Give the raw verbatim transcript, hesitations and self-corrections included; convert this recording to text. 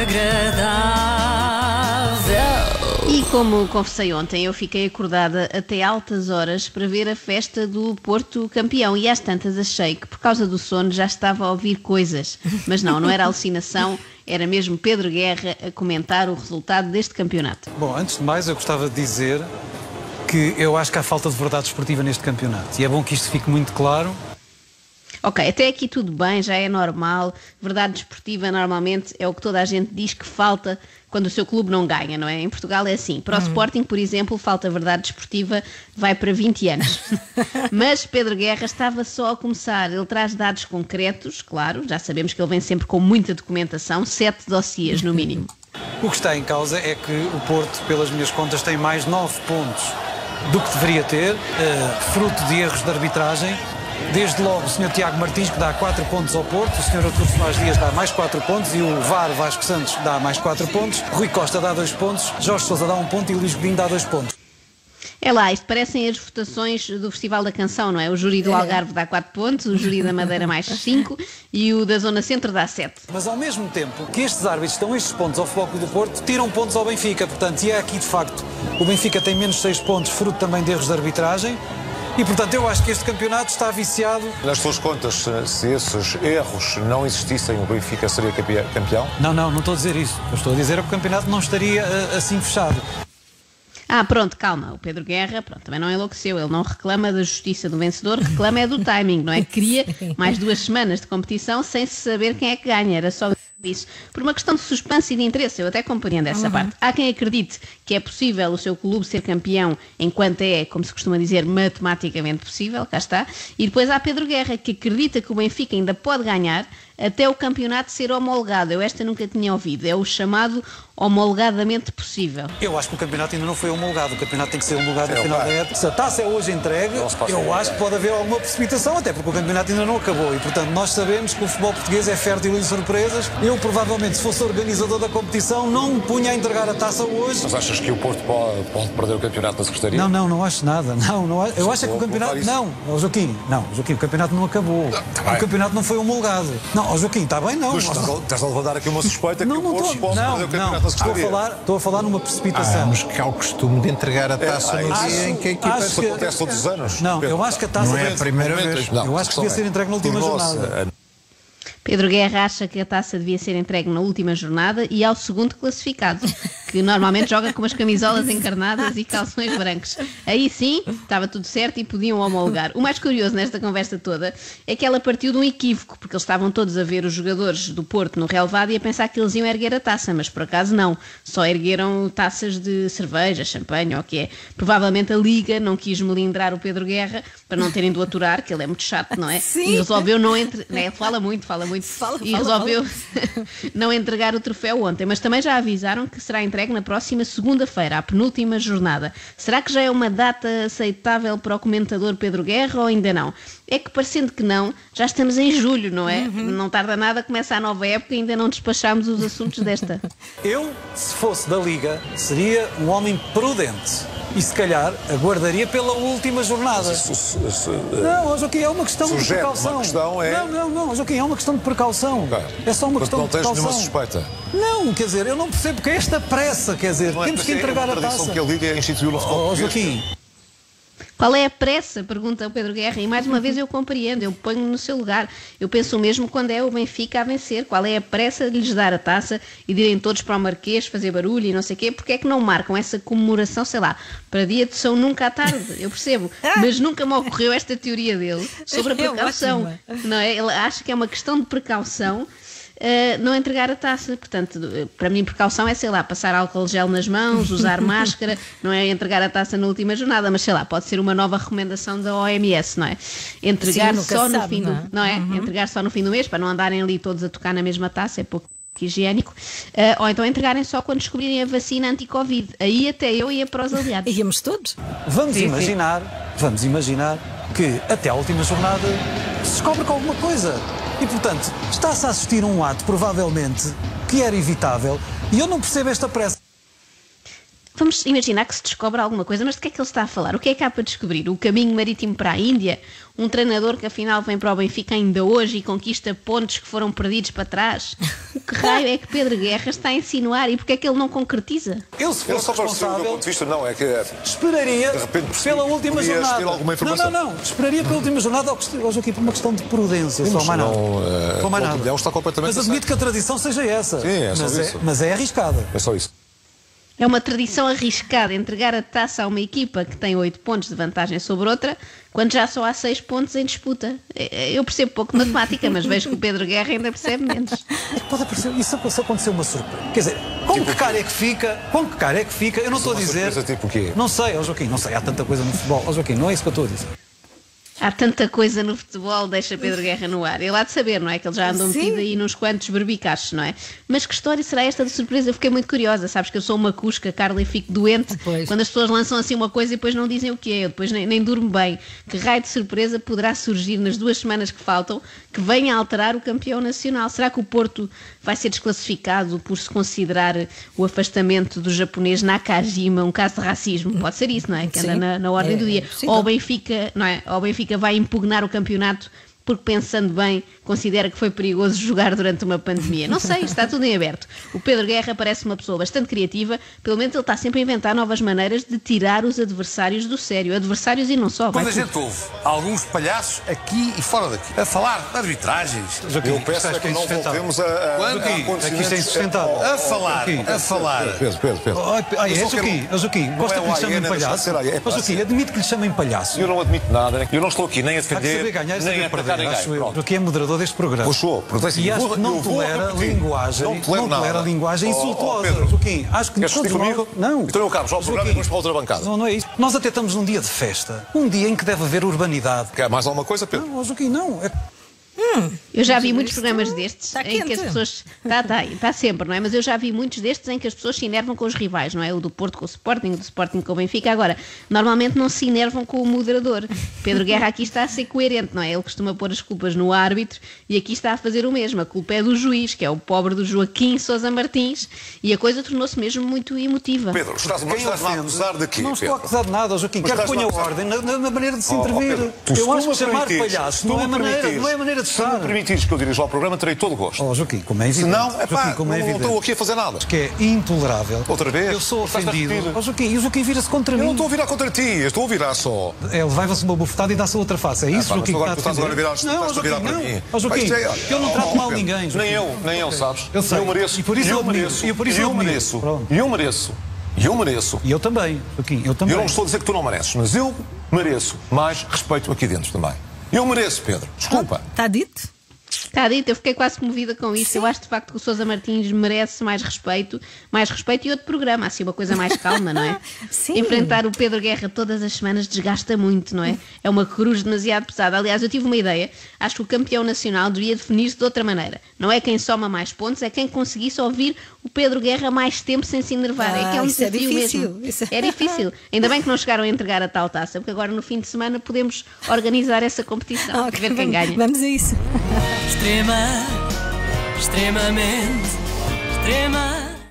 E como confessei ontem, eu fiquei acordada até altas horas para ver a festa do Porto campeão e às tantas achei que por causa do sono já estava a ouvir coisas. Mas não, não era alucinação, era mesmo Pedro Guerra a comentar o resultado deste campeonato. Bom, antes de mais eu gostava de dizer que eu acho que há falta de verdade esportiva neste campeonato e é bom que isto fique muito claro. Ok, até aqui tudo bem, já é normal. Verdade desportiva normalmente é o que toda a gente diz que falta quando o seu clube não ganha, não é? Em Portugal é assim. Para o hum. Sporting, por exemplo, falta verdade desportiva, vai para vinte anos. Mas Pedro Guerra estava só a começar. Ele traz dados concretos, claro, já sabemos que ele vem sempre com muita documentação, sete dossiês no mínimo. O que está em causa é que o Porto, pelas minhas contas, tem mais nove pontos do que deveria ter, uh, fruto de erros de arbitragem. Desde logo o senhor Tiago Martins, que dá quatro pontos ao Porto, o senhor Artur Soares Dias dá mais quatro pontos e o V A R Vasco Santos dá mais quatro pontos, Rui Costa dá dois pontos, Jorge Sousa dá um ponto e Luís Godinho dá dois pontos. É lá, isto parecem as votações do Festival da Canção, não é? O júri do Algarve dá quatro pontos, o júri da Madeira mais cinco e o da Zona Centro dá sete. Mas ao mesmo tempo que estes árbitros dão estes pontos ao Futebol Clube do Porto, tiram pontos ao Benfica, portanto, e é aqui de facto, o Benfica tem menos seis pontos, fruto também de erros de arbitragem. E, portanto, eu acho que este campeonato está viciado. Nas suas contas, se esses erros não existissem, o Benfica seria campeão? Não, não, não estou a dizer isso. Eu estou a dizer que o campeonato não estaria uh, assim fechado. Ah, pronto, calma. O Pedro Guerra, pronto, também não enlouqueceu. Ele não reclama da justiça do vencedor, reclama é do timing, não é? Queria mais duas semanas de competição sem se saber quem é que ganha. Era só isso. Por uma questão de suspense e de interesse, eu até compreendo essa uhum. parte. Há quem acredite que é possível o seu clube ser campeão enquanto é, como se costuma dizer, matematicamente possível, cá está. E depois há Pedro Guerra, que acredita que o Benfica ainda pode ganhar até o campeonato ser homologado. Eu esta nunca tinha ouvido. É o chamado homologadamente possível. Eu acho que o campeonato ainda não foi homologado. O campeonato tem que ser homologado no final da época. Se a taça é hoje entregue, eu acho que pode haver alguma precipitação, até porque o campeonato ainda não acabou. E, portanto, nós sabemos que o futebol português é fértil em surpresas. Eu, provavelmente, se fosse organizador da competição, não me punha a entregar a taça hoje. Mas achas que o Porto pode, pode perder o campeonato da Secretaria? Não, não, não acho nada. Não, não, eu acho é que o campeonato... Não, oh, Joaquim, não, Joaquim, o campeonato não acabou. Tá o campeonato não foi homologado. Não, oh, Joaquim, está bem, não. Mas estás, a, estás a levantar aqui uma suspeita não, que o Porto pode não, perder o campeonato da Secretaria. Estou a falar, estou a falar numa precipitação. Ah, mas que há o costume de entregar a taça é, no acho, dia em que a equipa... Isso que... acontece todos os anos. Não, eu acho que a taça... Não é a primeira vez. Não, eu acho que devia ser entregue na última jornada. Pedro Guerra acha que a taça devia ser entregue na última jornada e ao segundo classificado, que normalmente joga com umas camisolas encarnadas e calções brancos. Aí sim, estava tudo certo e podiam homologar. O mais curioso nesta conversa toda é que ela partiu de um equívoco, porque eles estavam todos a ver os jogadores do Porto no relvado e a pensar que eles iam erguer a taça, mas por acaso não. Só ergueram taças de cerveja, champanhe ou o que é. Provavelmente a Liga não quis melindrar o Pedro Guerra para não terem de o aturar, que ele é muito chato, não é? Sim. E resolveu não entre... Né? Fala muito, fala muito. Fala, e fala, resolveu não entregar o troféu ontem, mas também já avisaram que será entregue na próxima segunda-feira, a penúltima jornada. Será que já é uma data aceitável para o comentador Pedro Guerra ou ainda não? É que, parecendo que não, já estamos em julho, não é? Uhum. Não tarda nada, começa a nova época e ainda não despachámos os assuntos desta. Eu, se fosse da Liga, seria um homem prudente. E se calhar aguardaria pela última jornada. Isso, isso, isso, não, Joaquim, é uma questão de precaução. Uma questão é... Não, não, não, Joaquim, é uma questão de precaução. Okay. É só uma questão não de precaução. Não tens nenhuma suspeita? Não, quer dizer, eu não percebo que é esta pressa, quer dizer, não temos é, que entregar é a taça. Que a Liga instituiu no futebol oh, Joaquim. Qual é a pressa? Pergunta o Pedro Guerra. E mais uma vez eu compreendo, eu ponho-me no seu lugar. Eu penso o mesmo quando é o Benfica a vencer. Qual é a pressa de lhes dar a taça e de irem todos para o Marquês fazer barulho e não sei o quê? Porque é que não marcam essa comemoração, sei lá, para dia de São Nunca à tarde? Eu percebo. Mas nunca me ocorreu esta teoria dele sobre a precaução. Não é? Ele acha que é uma questão de precaução. Uh, não entregar a taça, portanto, para mim precaução é, sei lá, passar álcool gel nas mãos, usar máscara, não é entregar a taça na última jornada, mas sei lá, pode ser uma nova recomendação da O M S, não é? Entregar Sim, só no fim não é? do, não é? Uhum. Entregar só no fim do mês, para não andarem ali todos a tocar na mesma taça, é pouco higiênico, uh, ou então entregarem só quando descobrirem a vacina anti-Covid. Aí até eu ia para os aliados. Íamos todos. Vamos sim, imaginar, sim. vamos imaginar que até a última jornada se descobre com alguma coisa. E, portanto, está-se a assistir a um ato, provavelmente, que era evitável, e eu não percebo esta pressa. Vamos imaginar que se descobre alguma coisa, mas de que é que ele está a falar? O que é que há para descobrir? O caminho marítimo para a Índia? Um treinador que afinal vem para o Benfica ainda hoje e conquista pontos que foram perdidos para trás? O que raio é que Pedro Guerra está a insinuar e porque é que ele não concretiza? Eu, se Eu fosse só para perceber o meu responsável, ponto de vista, não, é que esperaria de repente percebi pela que última podias jornada. ter alguma informação. Não, não, não. Esperaria pela última jornada ao Joaquim por uma questão de prudência, só Mas mais nada. não, eh, Só mais o nada. Milhão está completamente Mas admito que a tradição seja essa. Sim, é só mas, isso. é, mas é arriscada. É só isso. É uma tradição arriscada entregar a taça a uma equipa que tem oito pontos de vantagem sobre outra, quando já só há seis pontos em disputa. Eu percebo pouco de matemática, mas vejo que o Pedro Guerra ainda percebe menos. É que pode aparecer, isso se acontecer uma surpresa. Quer dizer, com Tipo que cara é que fica? Com que cara é que fica? Eu não estou a uma dizer. surpresa tipo o quê? Não sei, ó Joaquim, não sei, há tanta coisa no futebol. Ó Joaquim, não é isso que eu estou a dizer. Há tanta coisa no futebol, deixa Pedro Guerra no ar. Ele há de saber, não é? Que ele já andou Sim. metido aí nos quantos berbicaches, não é? Mas que história será esta de surpresa? Eu fiquei muito curiosa. Sabes que eu sou uma cusca, Carla, e fico doente Pois. quando as pessoas lançam assim uma coisa e depois não dizem o que é. Eu depois nem, nem durmo bem. Que raio de surpresa poderá surgir nas duas semanas que faltam que venha a alterar o campeão nacional? Será que o Porto vai ser desclassificado por se considerar o afastamento do japonês Nakajima um caso de racismo? Pode ser isso, não é? Que anda Sim. na, na ordem É, do dia. é possível. Ou o Benfica, não é? Ou o Benfica vai impugnar o campeonato porque, pensando bem, considera que foi perigoso jogar durante uma pandemia. Não sei, está tudo em aberto. O Pedro Guerra parece uma pessoa bastante criativa, pelo menos ele está sempre a inventar novas maneiras de tirar os adversários do sério. Adversários e não só. vai Quando a tudo. gente ouve alguns palhaços aqui e fora daqui a falar de arbitragens, Joaquim, Eu peço isto é que não insustentável. voltemos a, a, Quando? a Aqui, acontecimentos- aqui isto é insustentável. a falar, Joaquim, a falar. Pedro, Pedro, Pedro. Ai, ai, Eu é só quero- Joaquim, é Joaquim, Não gosta é que lhe o chamem Aiena, palhaço? será? É Mas fácil. Joaquim, admite que lhe chamem palhaço. Eu não admito nada. Eu não estou aqui nem a Há que defender, saber ganhar e nem saber a atacar perder, acho ninguém. eu. Pronto. Joaquim é moderador deste programa. Pois sou, porque assim, E eu acho vou- que não eu vou tolera repetir. linguagem, Não tolero tolera nada. linguagem Oh, oh, insultuosa. Pedro. Joaquim, acho que Queres todos discutir nós- comigo? Não. Então eu acabo já o programa e Joaquim, vamos para outra bancada. Não, não é isso. Nós até estamos num dia de festa. Um dia em que deve haver urbanidade. Quer mais alguma coisa, Pedro? Não, ó, Joaquim, não. É... Eu já vi Mas muitos isto programas destes está em que as quente. pessoas. Está tá, tá sempre, não é? Mas eu já vi muitos destes em que as pessoas se enervam com os rivais, não é? O do Porto com o Sporting, o do Sporting com o Benfica. Agora, normalmente não se enervam com o moderador. Pedro Guerra aqui está a ser coerente, não é? Ele costuma pôr as culpas no árbitro e aqui está a fazer o mesmo. A culpa é do juiz, que é o pobre do Joaquim Sousa Martins, e a coisa tornou-se mesmo muito emotiva. Pedro, estás-me Quem estás-me a ofende- acusar de quê, Não estou a Pedro? acusar de nada, ó, Joaquim. Mas Quero que estás-me ponha a acusar- ordem na, na maneira de se Oh, oh, intervir. Pedro, tu, se eu tu acho me que chamar permitires, palhaço se tu não é, me maneira, permitires, não é maneira de se tu me estar. permitires que eu dirija o programa, terei todo o gosto. Oh, Joaquim, como é Se evidente. não, é pá, Joaquim, como é não evidente. estou aqui a fazer nada. Que é intolerável. Outra vez? Eu sou Estás a ofendido. repetir? Ó, Joaquim, e o Joaquim vira-se contra Eu mim. não estou a virar contra ti, eu estou a virar só. Ele leva-se uma bufetada e dá-se a outra face. É isso, pá, mas Joaquim, agora que tu está a estás agora a virar, defender? Não, ó, estás a virar Joaquim, para não. mim. Ó, Joaquim, Isto é, olha, eu não oh, trato oh, mal Pedro, ninguém, Joaquim. Nem eu, nem eu, sabes? Eu sei. Eu mereço. E por isso eu eu admiro. mereço. E por isso eu eu admiro. mereço. Pronto. E eu mereço. E eu mereço. E eu também, Joaquim, eu também. Eu não estou a dizer que tu não mereces, mas eu mereço mais respeito aqui dentro também. Eu mereço, Pedro. Desculpa. Está dito? Está dito, eu fiquei quase comovida com isso. Eu acho de facto que o Sousa Martins merece mais respeito, mais respeito e outro programa, assim uma coisa mais calma, não é? Sim. Enfrentar o Pedro Guerra todas as semanas desgasta muito, não é? É uma cruz demasiado pesada. Aliás, eu tive uma ideia, acho que o campeão nacional devia definir-se de outra maneira. Não é quem soma mais pontos, é quem conseguisse ouvir o Pedro Guerra mais tempo sem se enervar. Ah, é que é um isso é desafio difícil. mesmo. Isso é- É difícil. Ainda bem que não chegaram a entregar a tal taça, porque agora no fim de semana podemos organizar essa competição, Ok, ver quem vamos- ganha. Vamos a isso. Extrema, extremamente, extrema.